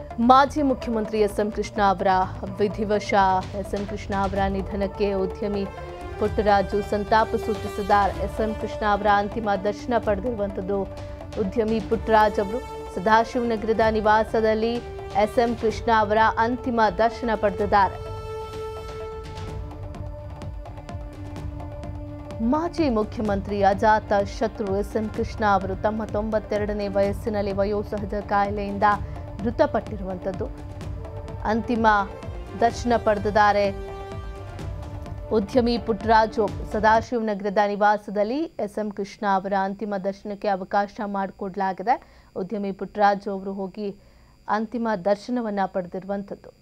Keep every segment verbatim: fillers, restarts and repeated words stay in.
ಮಾಜಿ ಮುಖ್ಯಮಂತ್ರಿ S M Krishna ಅವರ ವಿಧಿವಶ ಎಸ್ ಎಂ ಕೃಷ್ಣ ಅವರ ನಿಧನಕ್ಕೆ ಉದ್ಯಮಿ ಪುಟ್ಟರಾಜು ಸಂತಾಪ ಸೂಚಿಸಿದ್ದಾರೆ. ಎಸ್ ಎಂ ಕೃಷ್ಣ ಅವರ ಅಂತಿಮ ದರ್ಶನ ಪಡೆದಿರುವಂಥದ್ದು ಉದ್ಯಮಿ ಪುಟ್ಟರಾಜ್ ಅವರು ಸದಾಶಿವನಗರದ ನಿವಾಸದಲ್ಲಿ ಎಸ್ ಎಂ ಕೃಷ್ಣ ಅವರ ಅಂತಿಮ ದರ್ಶನ ಪಡೆದಿದ್ದಾರೆ. ಮಾಜಿ ಮುಖ್ಯಮಂತ್ರಿ ಅಜಾತ ಶತ್ರು ಎಸ್ ಎಂ ಕೃಷ್ಣ ಅವರು ತಮ್ಮ ತೊಂಬತ್ತೆರಡನೇ ವಯಸ್ಸಿನಲ್ಲಿ ವಯೋಸಹಜ ಕಾಯಿಲೆಯಿಂದ ಮೃತಪಟ್ಟಿರುವಂಥದ್ದು. ಅಂತಿಮ ದರ್ಶನ ಪಡೆದಿದ್ದಾರೆ. ಉದ್ಯಮಿ ಪುಟ್ಟರಾಜು ಸದಾಶಿವನಗರದ ನಿವಾಸದಲ್ಲಿ ಎಸ್ ಎಂ ಕೃಷ್ಣ ಅವರ ಅಂತಿಮ ದರ್ಶನಕ್ಕೆ ಅವಕಾಶ ಮಾಡಿಕೊಡಲಾಗಿದೆ. ಉದ್ಯಮಿ ಪುಟ್ಟರಾಜು ಅವರು ಹೋಗಿ ಅಂತಿಮ ದರ್ಶನವನ್ನ ಪಡೆದಿರುವಂಥದ್ದು.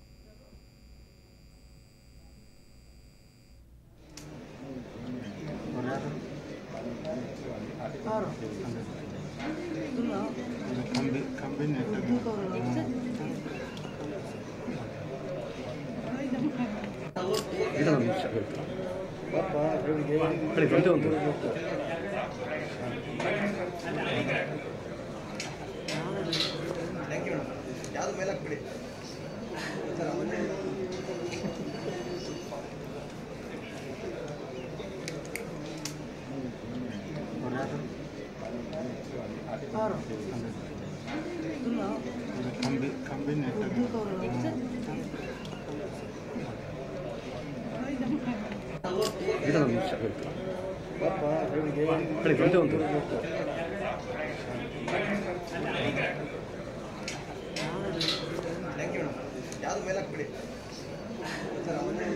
ಯಾವ್ದು ಮೇಲೆ